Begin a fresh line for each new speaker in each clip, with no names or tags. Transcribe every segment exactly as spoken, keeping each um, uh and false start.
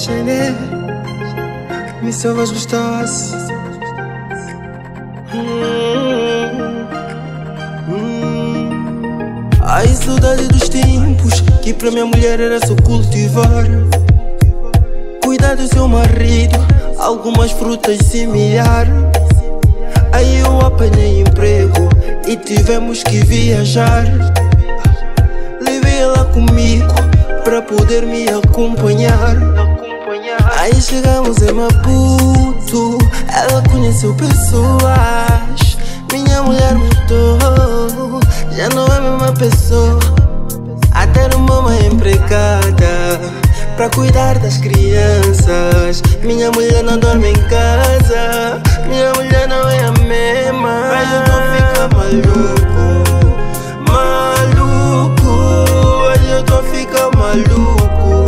Xané, me salvas gostoso. Hum, hum. Ai, saudade dos tempos que pra minha mulher era só cultivar, cuidar do seu marido, algumas frutas semear. Aí eu apanhei emprego e tivemos que viajar. Levei ela comigo pra poder me acompanhar. Aí chegamos em Maputo, ela conheceu pessoas. Minha mulher mudou, já não é a mesma pessoa. Até numa mãe empregada pra cuidar das crianças. Minha mulher não dorme em casa, minha mulher não é a mesma. Mas eu tô ficando maluco, maluco. Aí eu tô ficando maluco,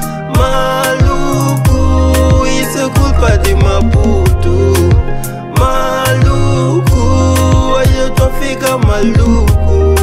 maluco. Isso é culpa de Maputo, maluco. Aí eu tô ficando maluco,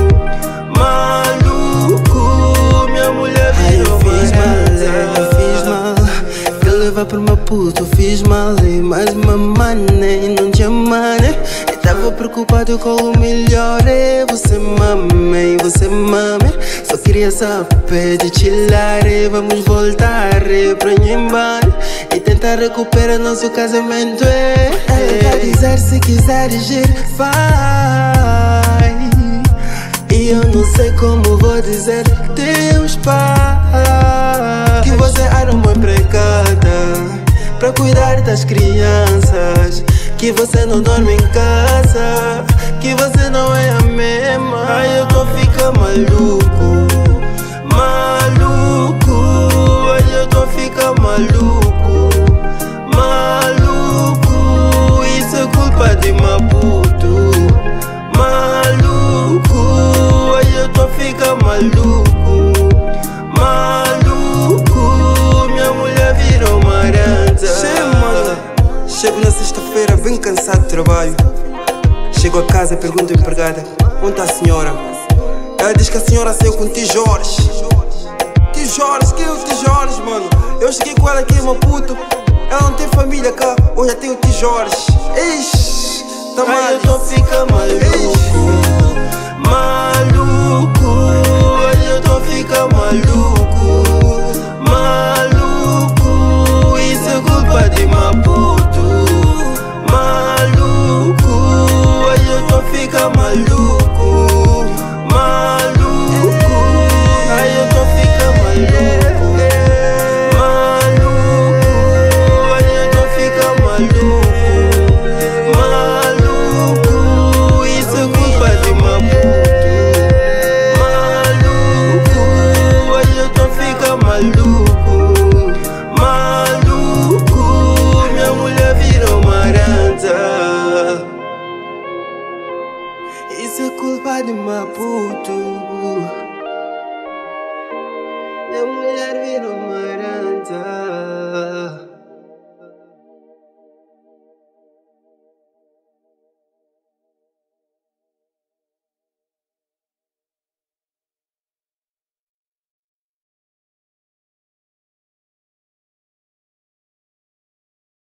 maluco. Minha mulher virou maranta. Eu fiz mal, que levar pro Maputo, fiz mal. E mais uma mané, não te amane. Eu tava preocupado com o melhor. E você mame, você mame. Só queria saber de chilar. E vamos voltar pra Nhembane e tentar recuperar nosso casamento. Ela vai dizer se quiseres ir, vai. E eu não sei como vou dizer teus pais que você era uma empregada pra cuidar das crianças, que você não dorme em casa, que você não é a mesma. Ai, eu tô ficando maluco, maluco. Ai, eu tô ficando maluco, maluco. Isso é culpa de Maputo, maluco. Ai, eu tô ficando maluco, maluco. Minha mulher virou maranta. Chego na sexta-feira bem cansado de trabalho. Chego a casa e pergunto à empregada: onde está a senhora? Ela diz que a senhora saiu com o tio Jorge. Tio Jorge? Quem é o tio Jorge, mano? Eu cheguei com ela aqui em Maputo, ela não tem família cá, hoje já tem o tio Jorge. Ixi, tá mal. Ai, eu tô ficando maluco, maluco. Ai, eu tô ficando maluco, maluco. Isso é culpa de Maputo, maluco. Ai, eu tô ficando maluco, maluco. Ai, eu tô ficando maluco, maluco. Ai, eu tô ficando maluco, maluco. Isso é culpa de Maputo, maluco. Ai, eu tô ficando maluco, maluco. Minha mulher virou maranta. Isso é culpa de Maputo, minha mulher virou maranta.